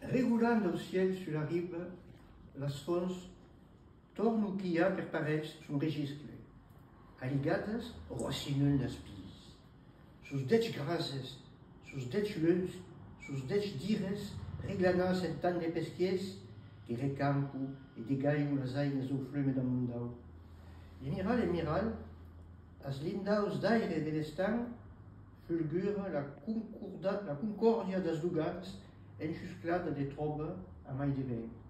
Regulando au ciel sur la rive, les fonts tornam a criar per parets son regiscle. Alligades rocinant les pis. Sus dets grases, sus dets leuns, sus dets dires, reglanas en tant de pesquiers, que recampo e degaio les aignes au flume d'amundau. E miral, as lindaus d'aire de l'estan, fulgura la concòrdia des lugars enxusclada de troba a mai de vent.